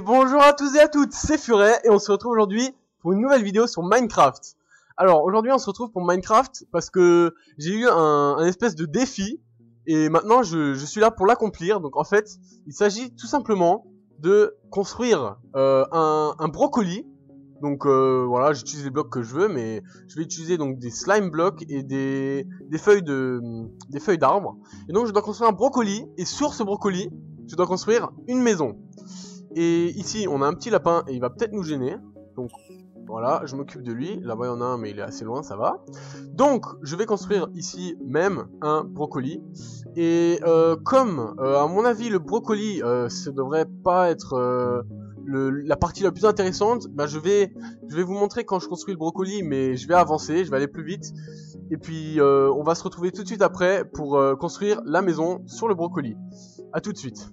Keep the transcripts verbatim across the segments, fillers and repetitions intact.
bonjour à tous et à toutes, c'est Furet et on se retrouve aujourd'hui pour une nouvelle vidéo sur Minecraft. Alors aujourd'hui on se retrouve pour Minecraft parce que j'ai eu un, un espèce de défi et maintenant je, je suis là pour l'accomplir. Donc en fait il s'agit tout simplement de construire euh, un, un brocoli. Donc euh, voilà, j'utilise les blocs que je veux, mais je vais utiliser donc des slime blocks et des, des feuilles de des feuilles d'arbres. Et donc je dois construire un brocoli et sur ce brocoli je dois construire une maison. Et ici, on a un petit lapin et il va peut-être nous gêner. Donc, voilà, je m'occupe de lui. Là-bas, il y en a un, mais il est assez loin, ça va. Donc, je vais construire ici même un brocoli. Et euh, comme, euh, à mon avis, le brocoli, euh, ça devrait pas être euh, le, la partie la plus intéressante, bah, je vais, je vais vous montrer quand je construis le brocoli, mais je vais avancer, je vais aller plus vite. Et puis, euh, on va se retrouver tout de suite après pour euh, construire la maison sur le brocoli. À tout de suite.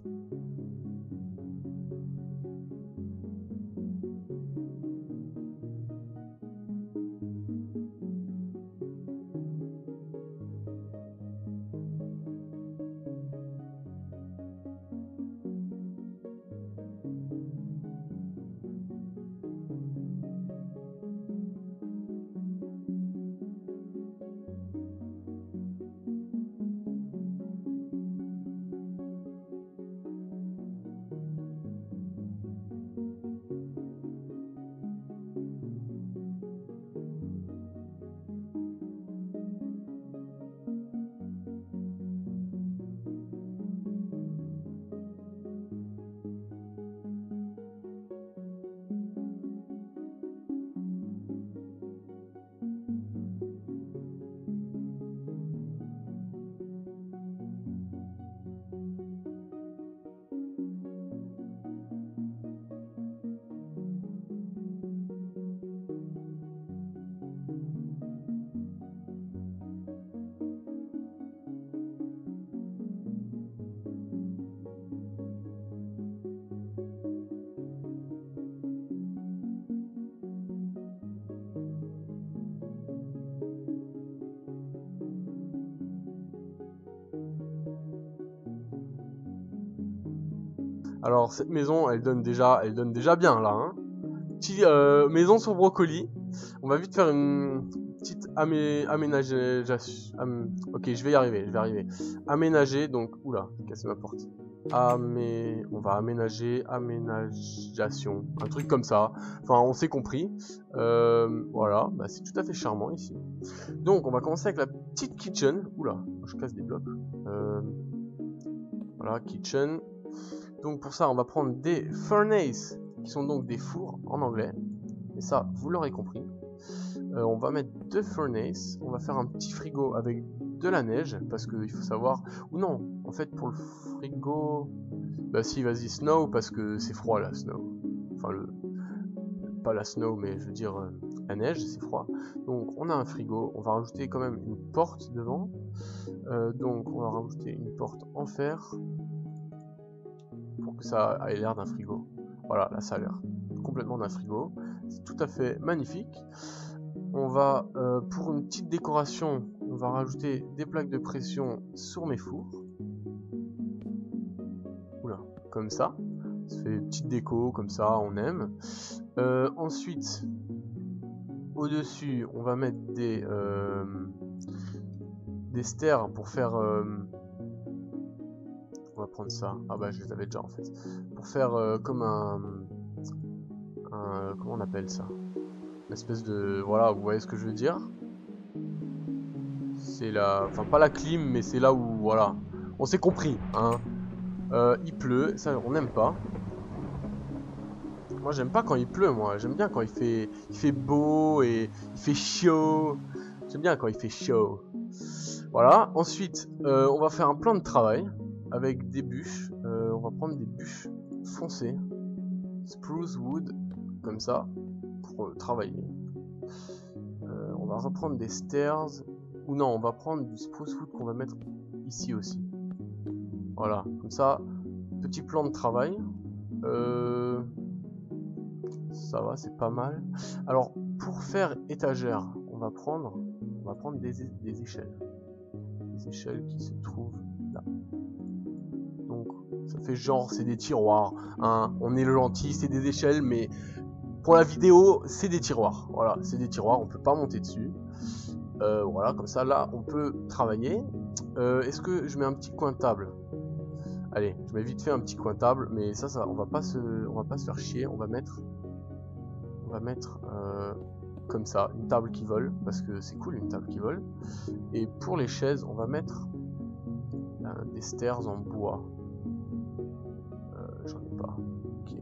Alors cette maison, elle donne déjà, elle donne déjà bien là. Hein. Petit, euh, maison sur brocoli. On va vite faire une petite amé aménagation. Am ok, je vais y arriver, je vais arriver. Aménager, donc, oula, j'ai cassé ma porte. Amé... On va aménager, aménagation, un truc comme ça. Enfin, on s'est compris. Euh, voilà, bah, c'est tout à fait charmant ici. Donc, on va commencer avec la petite kitchen. Oula, je casse des blocs. Euh, voilà, kitchen. Donc pour ça, on va prendre des furnaces, qui sont donc des fours en anglais. Et ça, vous l'aurez compris. Euh, on va mettre deux furnaces. On va faire un petit frigo avec de la neige, parce qu'il faut savoir... Ou non, en fait, pour le frigo... Bah si, vas-y, snow, parce que c'est froid, la snow. Enfin, le... pas la snow, mais je veux dire, euh, la neige, c'est froid. Donc, on a un frigo. On va rajouter quand même une porte devant. Euh, donc, on va rajouter une porte en fer. Pour que ça ait l'air d'un frigo. Voilà, là ça a l'air complètement d'un frigo. C'est tout à fait magnifique. On va, euh, pour une petite décoration, on va rajouter des plaques de pression sur mes fours. Oula, comme ça. Ça fait une petite déco, comme ça, on aime. Euh, ensuite, au-dessus, on va mettre des, euh, des stairs pour faire... Euh, on va prendre ça. Ah bah je les avais déjà en fait. Pour faire euh, comme un, un... Comment on appelle ça? Une espèce de... Voilà, vous voyez ce que je veux dire? C'est la... Enfin pas la clim, mais c'est là où... Voilà. On s'est compris, hein. Euh, il pleut, ça on n'aime pas. Moi j'aime pas quand il pleut, moi. J'aime bien quand il fait... il fait beau et il fait chaud. J'aime bien quand il fait chaud. Voilà. Ensuite, euh, on va faire un plan de travail. Avec des bûches, euh, on va prendre des bûches foncées, spruce wood, comme ça, pour euh, travailler. Euh, on va reprendre des stairs, ou non, on va prendre du spruce wood qu'on va mettre ici aussi. Voilà, comme ça, petit plan de travail. Euh, ça va, c'est pas mal. Alors, pour faire étagère, on va prendre, on va prendre des, des échelles. Des échelles qui se trouvent là. Donc, Ça fait genre, c'est des tiroirs. Hein. On est le gentil, c'est des échelles, mais pour la vidéo, c'est des tiroirs. Voilà, c'est des tiroirs, on peut pas monter dessus. Euh, voilà, comme ça, là, on peut travailler. Euh, Est-ce que je mets un petit coin de table? Allez, je mets vite fait un petit coin de table, mais ça, ça, on va pas se, on va pas se faire chier. On va mettre, on va mettre euh, comme ça, une table qui vole, parce que c'est cool une table qui vole. Et pour les chaises, on va mettre euh, des stairs en bois. Euh, J'en ai pas. Ok.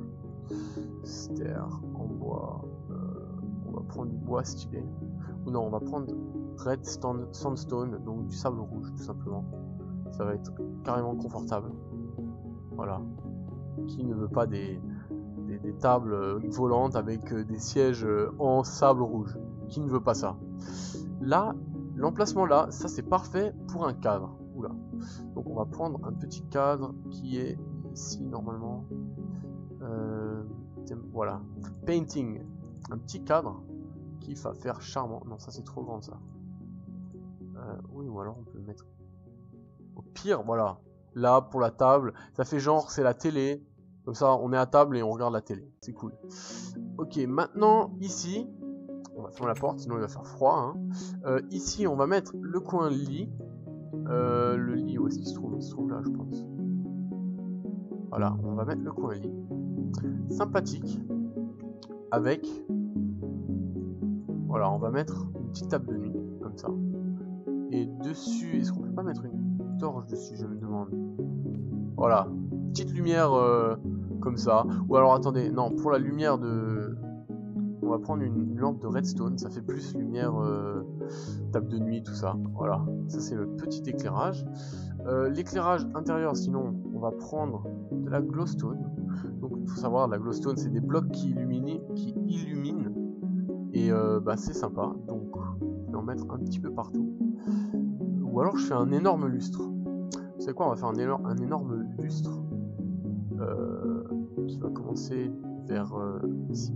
Stairs en bois. Euh, on va prendre du bois stylé. Ou non, on va prendre red sandstone, donc du sable rouge, tout simplement. Ça va être carrément confortable. Voilà. Qui ne veut pas des, des, des tables volantes avec des sièges en sable rouge? Qui ne veut pas ça? Là, l'emplacement là, ça c'est parfait pour un cadre. Oula. Donc on va prendre un petit cadre qui est ici normalement. Euh, voilà. Painting. Un petit cadre qui va faire charmant. Non, ça c'est trop grand ça. Euh, oui, ou alors on peut le mettre. Au pire, voilà. Là, pour la table, ça fait genre, c'est la télé. Comme ça, on est à table et on regarde la télé. C'est cool. Ok, maintenant, ici, on va fermer la porte, sinon il va faire froid. Hein. Euh, ici, on va mettre le coin lit. Euh, le lit, où est-ce qu'il se trouve? Il se trouve là, je pense. Voilà, on va mettre le coin lit. Sympathique. Avec... Voilà, on va mettre une petite table de nuit, comme ça. Et dessus, est-ce qu'on peut pas mettre une torche dessus, je me demande. Voilà, petite lumière euh, comme ça. Ou alors attendez, non, pour la lumière de... On va prendre une, une lampe de redstone, ça fait plus lumière euh, table de nuit, tout ça. Voilà, ça c'est le petit éclairage. Euh, L'éclairage intérieur, sinon, on va prendre de la glowstone. Donc il faut savoir, la glowstone, c'est des blocs qui illuminent, qui illuminent. Et euh, bah, c'est sympa, donc je vais en mettre un petit peu partout. Ou alors je fais un énorme lustre. Vous savez quoi, on va faire un, énorme, un énorme lustre euh, qui va commencer vers euh, ici.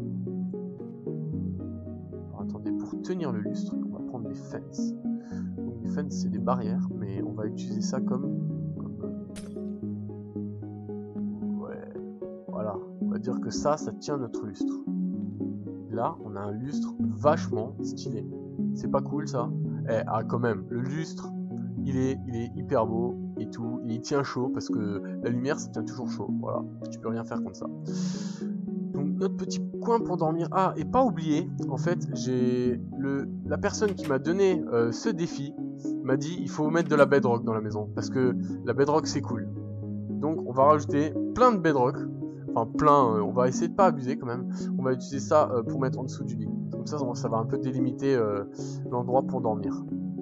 Alors attendez, pour tenir le lustre, on va prendre des fences. Donc les fences c'est des barrières, mais on va utiliser ça comme... comme euh, ouais, voilà. On va dire que ça, ça tient notre lustre. Là, on a un lustre vachement stylé. C'est pas cool ça? Eh, ah quand même, le lustre, il est, il est hyper beau et tout, et il tient chaud parce que la lumière, ça tient toujours chaud. Voilà, tu peux rien faire contre ça. Donc notre petit coin pour dormir. Ah, et pas oublier, en fait, j'ai le la personne qui m'a donné euh, ce défi m'a dit il faut mettre de la bedrock dans la maison parce que la bedrock c'est cool. Donc on va rajouter plein de bedrock. Enfin plein, euh, on va essayer de pas abuser quand même. On va utiliser ça euh, pour mettre en dessous du lit. Comme ça, ça va un peu délimiter euh, l'endroit pour dormir.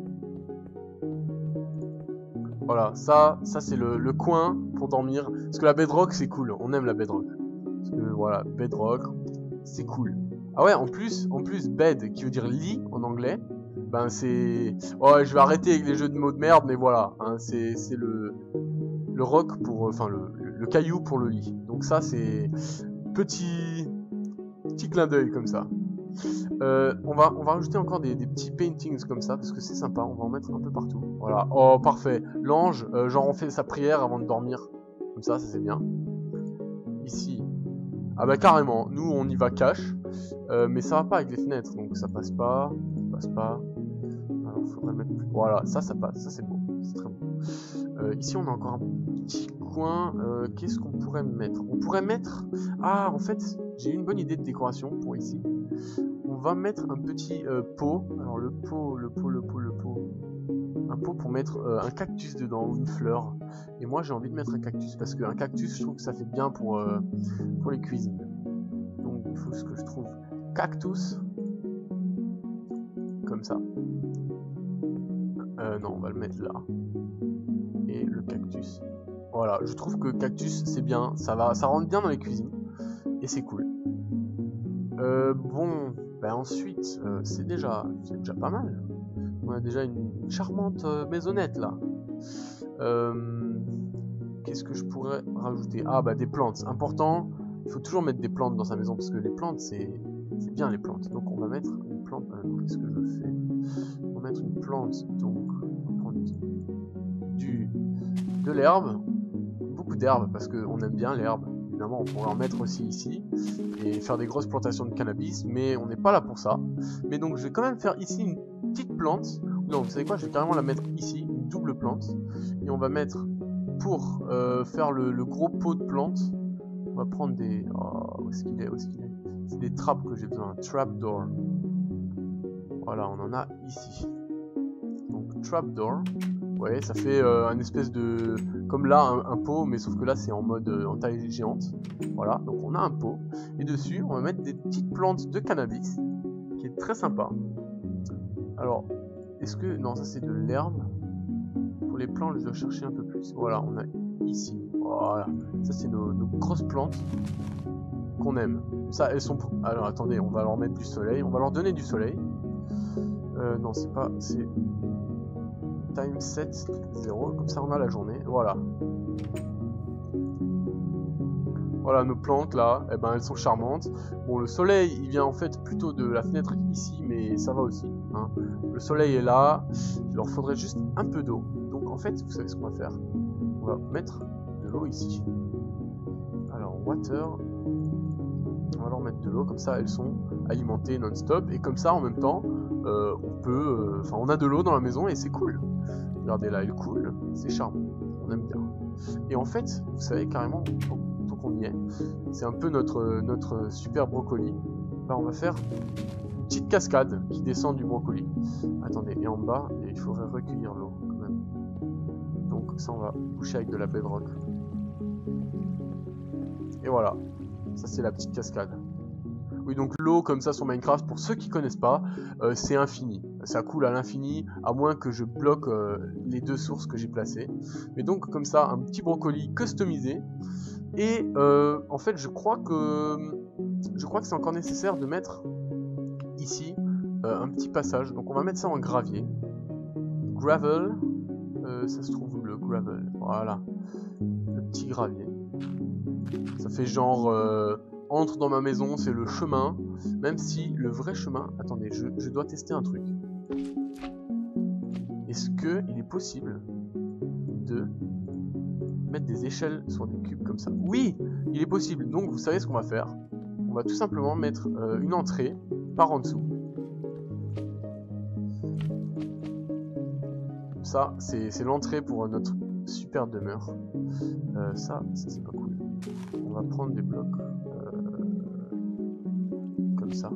Voilà, ça, ça c'est le, le coin pour dormir. Parce que la bedrock c'est cool, on aime la bedrock. Parce que voilà, bedrock, c'est cool. Ah ouais, en plus, en plus bed qui veut dire lit en anglais, ben c'est... Ouais, je vais arrêter avec les jeux de mots de merde, mais voilà, hein, c'est le, le rock pour... Enfin, le, le, le caillou pour le lit. Donc ça, c'est petit... petit clin d'œil comme ça. Euh, on, va, on va rajouter encore des, des petits paintings comme ça, parce que c'est sympa, on va en mettre un peu partout. Voilà, oh parfait. L'ange, euh, genre on fait sa prière avant de dormir. Comme ça, ça c'est bien. Ici. Ah bah carrément, nous on y va cash. Euh, mais ça va pas avec les fenêtres, donc ça passe pas. Ça passe pas. Alors faudrait mettre plus. Voilà, ça, ça passe, ça c'est beau. C'est très beau. Euh, ici on a encore un petit coin. Euh, Qu'est-ce qu'on pourrait mettre? On pourrait mettre... Ah, en fait, j'ai une bonne idée de décoration pour ici. On va mettre un petit euh, pot. Alors le pot, le pot, le pot, le pot. Un pot pour mettre euh, un cactus dedans ou une fleur. Et moi j'ai envie de mettre un cactus parce qu'un cactus je trouve que ça fait bien pour, euh, pour les cuisines. Donc il faut que je trouve cactus. Comme ça. Euh, non, on va le mettre là. Et le cactus. Voilà, je trouve que cactus c'est bien. Ça va, ça rentre bien dans les cuisines. Et c'est cool. Euh, bon, ben ensuite, euh, c'est déjà, c'est déjà pas mal. On a déjà une charmante euh, maisonnette là. Euh, Qu'est-ce que je pourrais rajouter? Ah bah des plantes, important. Il faut toujours mettre des plantes dans sa maison parce que les plantes c'est bien les plantes. Donc on va mettre une plante. Euh, Qu'est-ce que je fais? On va mettre une plante. Donc on va prendre du de l'herbe, beaucoup d'herbe parce qu'on aime bien l'herbe. Évidemment, on pourrait en mettre aussi ici et faire des grosses plantations de cannabis, mais on n'est pas là pour ça. Mais donc, je vais quand même faire ici une petite plante. Non, vous savez quoi, je vais carrément la mettre ici, une double plante. Et on va mettre, pour euh, faire le, le gros pot de plantes, on va prendre des... Oh, où est-ce qu'il est, où est-ce qu'il est? C'est des trappes que j'ai besoin, trapdoor. Voilà, on en a ici. Donc, trapdoor. Ouais, ça fait euh, un espèce de... Comme là, un, un pot, mais sauf que là, c'est en mode euh, en taille géante. Voilà, donc on a un pot. Et dessus, on va mettre des petites plantes de cannabis, qui est très sympa. Alors, est-ce que... Non, ça c'est de l'herbe. Pour les plantes, je dois chercher un peu plus. Voilà, on a ici. Voilà, ça c'est nos, nos grosses plantes qu'on aime. Ça, elles sont... Alors, attendez, on va leur mettre du soleil. On va leur donner du soleil. Euh, non, c'est pas... C'est... Time set zéro, comme ça on a la journée, voilà. Voilà nos plantes là, eh ben elles sont charmantes. Bon, le soleil il vient en fait plutôt de la fenêtre ici, mais ça va aussi, hein. Le soleil est là, il leur faudrait juste un peu d'eau. Donc en fait, vous savez ce qu'on va faire? On va mettre de l'eau ici. Alors water, on va leur mettre de l'eau, comme ça elles sont alimentées non-stop. Et comme ça en même temps, euh, on peut, enfin euh, on a de l'eau dans la maison et c'est cool. Regardez là, elle coule, c'est charmant, on aime bien. Et en fait, vous savez carrément, tant qu'on y est, c'est un peu notre, notre super brocoli. Là, on va faire une petite cascade qui descend du brocoli. Attendez, et en bas, il faudrait recueillir l'eau quand même. Donc ça, on va boucher avec de la bedrock. Et voilà, ça c'est la petite cascade. Oui, donc l'eau comme ça sur Minecraft, pour ceux qui connaissent pas, euh, c'est infini. Ça coule à l'infini, à moins que je bloque euh, les deux sources que j'ai placées. Mais donc comme ça, un petit brocoli customisé. Et euh, en fait, je crois que je crois que c'est encore nécessaire de mettre ici euh, un petit passage. Donc on va mettre ça en gravier. Gravel, euh, ça se trouve où le gravel? Voilà, le petit gravier. Ça fait genre... Euh, entre dans ma maison, c'est le chemin, même si le vrai chemin... Attendez, je, je dois tester un truc. Est-ce que il est possible de mettre des échelles sur des cubes comme ça? Oui, il est possible. Donc, vous savez ce qu'on va faire? On va tout simplement mettre euh, une entrée par en dessous. Ça, c'est l'entrée pour notre super demeure. Euh, ça, ça c'est pas cool. On va prendre des blocs... ça.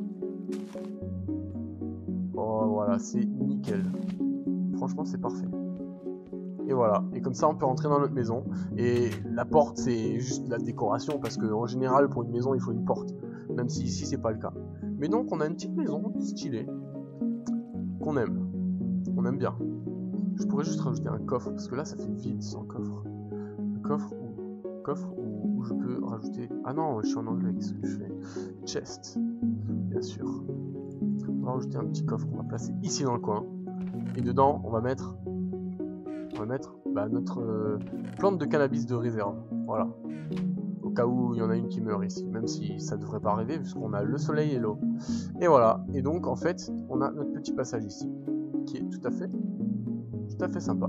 Oh voilà, c'est nickel. Franchement, c'est parfait. Et voilà, et comme ça on peut rentrer dans notre maison. Et la porte, c'est juste la décoration parce que en général pour une maison il faut une porte, même si ici c'est pas le cas. Mais donc on a une petite maison stylée qu'on aime. On aime bien. Je pourrais juste rajouter un coffre parce que là ça fait vide sans coffre. Un coffre ou coffre où, où je peux rajouter. Ah non, je suis en anglais, qu'est-ce que je fais? Chest. Bien sûr. On va rajouter un petit coffre qu'on va placer ici dans le coin. Et dedans, on va mettre, on va mettre bah, notre euh, plante de cannabis de réserve. Voilà. Au cas où il y en a une qui meurt ici. Même si ça devrait pas arriver puisqu'on a le soleil et l'eau. Et voilà. Et donc, en fait, on a notre petit passage ici. Qui est tout à fait, tout à fait sympa.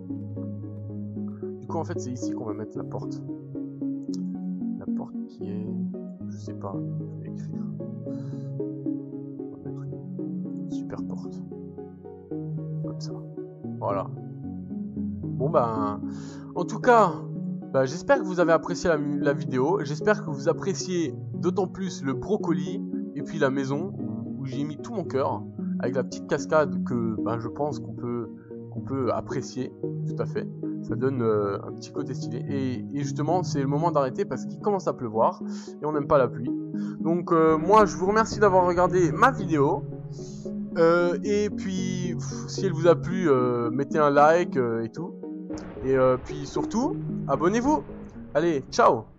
Du coup, en fait, c'est ici qu'on va mettre la porte. La porte qui est... Je sais pas. Je vais écrire. Super porte. Comme ça. Voilà. Bon ben... En tout cas, ben, j'espère que vous avez apprécié la, la vidéo. J'espère que vous appréciez d'autant plus le brocoli et puis la maison où, où j'ai mis tout mon cœur. Avec la petite cascade que ben, je pense qu'on peut, qu'on peut apprécier. Tout à fait. Ça donne euh, un petit côté stylé. Et, et justement, c'est le moment d'arrêter parce qu'il commence à pleuvoir. Et on n'aime pas la pluie. Donc euh, moi, je vous remercie d'avoir regardé ma vidéo. Euh, et puis, pff, si elle vous a plu, euh, mettez un like euh, et tout. Et euh, puis surtout, abonnez-vous. Allez, ciao!